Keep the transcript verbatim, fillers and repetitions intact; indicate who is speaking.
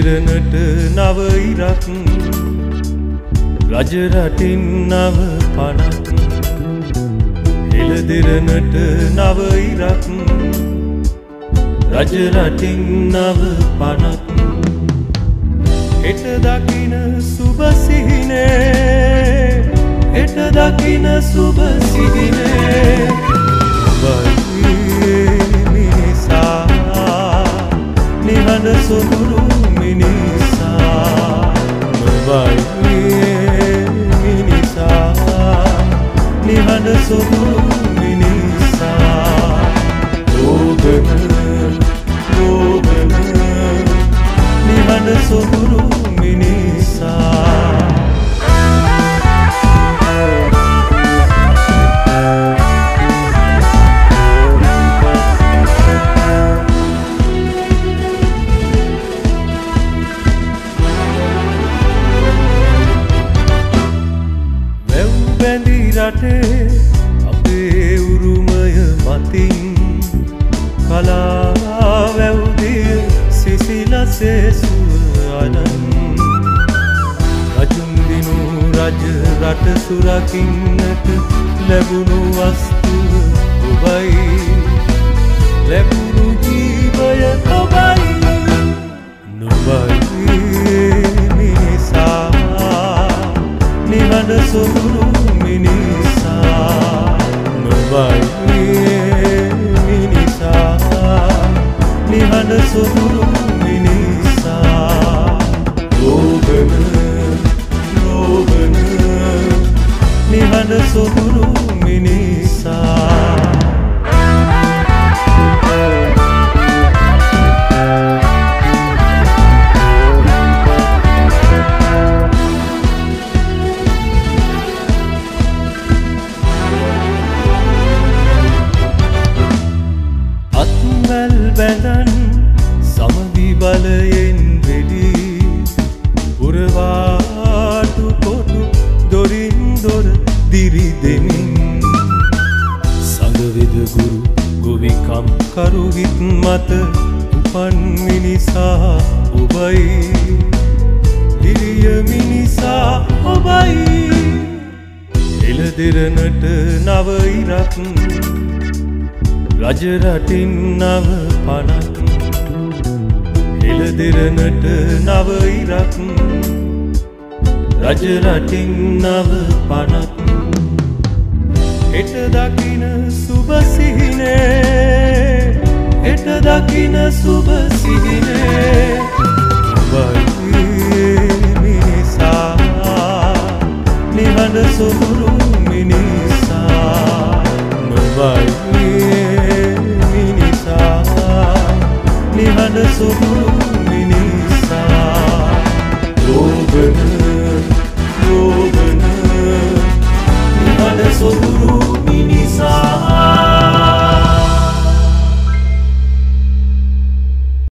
Speaker 1: එළදෙරනට නව ඉරක් රජ රටින් නව පනක් එළදෙරනට නව ඉරක් රජ රටින් නව පනක් හෙට දකින සුබ සිහිනේ හෙට දකින සුබ සිහිනේ මිනිසා නිහඬ සොඳුරු මිනිසා මිනිසා නිහඬ සොඳුරු මිනිසා ලෝභන ලෝභන නිහඬ සොඳුරු මිනිසා රටේ අපේ උරුමය මතින් කලා වැව්දිය සිසිලසේ සුවයන් රජුන් දිනු රජ රට සුරකින්නට ලැබුණු වස්තුව ඔබයි ලැබුණු ජීවය ඔබයි නුඹයි මිනිසා නිහඬ සොඳුරු මිනිසා නුඹයි මිනිසා නිහඬ සොඳුරු මිනිසා ලෝභන ලෝභන නිහඬ සොඳුරු මිනිසා බැඳන් සමගි බලයෙන් වෙඩි පුරවාටු කොටු දොරින් දොර දිරි දෙමින් සඟවෙද ගුරු ගොවිකම් කරුහිත් මත උපන් මිනිසා ඔබයි දිරිය මිනිසා ඔබයි එළදෙරනට නව ඉරක් රජ රටින් නව පනක් එළදෙරනට නව ඉරක් රජ රටින් නව පනක් හෙට දකින සුබ සිහිනේ හෙට දකින සුබ සිහිනේ